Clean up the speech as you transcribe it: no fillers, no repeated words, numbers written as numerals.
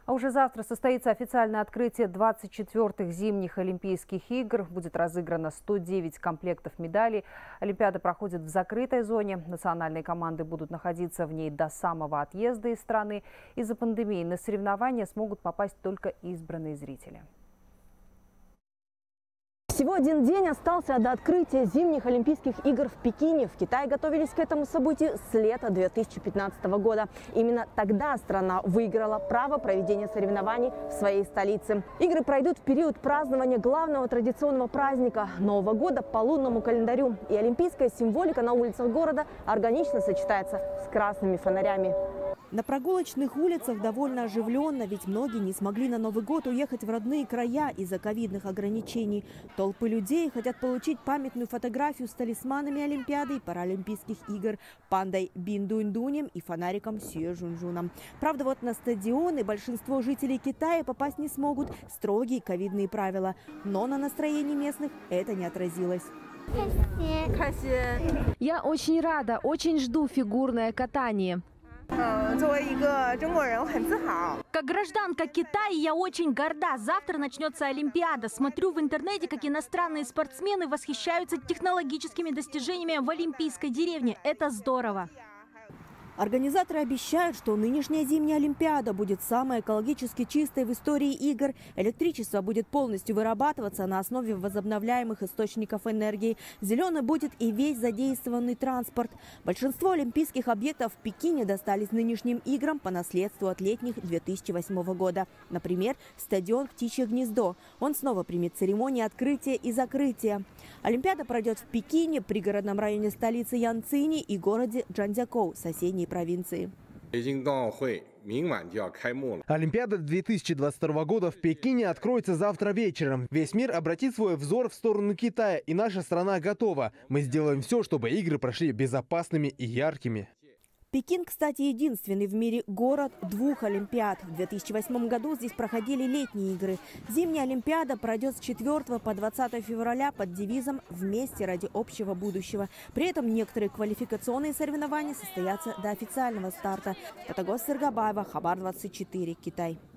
А уже завтра состоится официальное открытие 24-х зимних Олимпийских игр. Будет разыграно 109 комплектов медалей. Олимпиада проходит в закрытой зоне. Национальные команды будут находиться в ней до самого отъезда из страны. Из-за пандемии на соревнования смогут попасть только избранные зрители. Всего один день остался до открытия зимних Олимпийских игр в Пекине. В Китае готовились к этому событию с лета 2015 года. Именно тогда страна выиграла право проведения соревнований в своей столице. Игры пройдут в период празднования главного традиционного праздника – Нового года по лунному календарю. И олимпийская символика на улицах города органично сочетается с красными фонарями. На прогулочных улицах довольно оживленно, ведь многие не смогли на Новый год уехать в родные края из-за ковидных ограничений. Толпы людей хотят получить памятную фотографию с талисманами Олимпиады и Паралимпийских игр, пандой Биндунь-дунем и фонариком Сюэ-Жунжуном. Правда, вот на стадионы большинство жителей Китая попасть не смогут. Строгие ковидные правила. Но на настроении местных это не отразилось. Я очень рада, очень жду фигурное катание. Как гражданка Китая я очень горда. Завтра начнется Олимпиада. Смотрю в интернете, как иностранные спортсмены восхищаются технологическими достижениями в Олимпийской деревне. Это здорово. Организаторы обещают, что нынешняя зимняя Олимпиада будет самой экологически чистой в истории игр. Электричество будет полностью вырабатываться на основе возобновляемых источников энергии. Зеленый будет и весь задействованный транспорт. Большинство олимпийских объектов в Пекине достались нынешним играм по наследству от летних 2008 года. Например, стадион «Птичье гнездо». Он снова примет церемонии открытия и закрытия. Олимпиада пройдет в Пекине, пригородном районе столицы Янцини и городе Чжанцзякоу, соседней провинции. Олимпиада 2022 года в Пекине откроется завтра вечером. Весь мир обратит свой взор в сторону Китая, и наша страна готова. Мы сделаем все, чтобы игры прошли безопасными и яркими. Пекин, кстати, единственный в мире город двух Олимпиад. В 2008 году здесь проходили летние игры. Зимняя Олимпиада пройдет с 4 по 20 февраля под девизом «Вместе ради общего будущего». При этом некоторые квалификационные соревнования состоятся до официального старта. Татагос Сыргабаева, Хабар 24, Китай.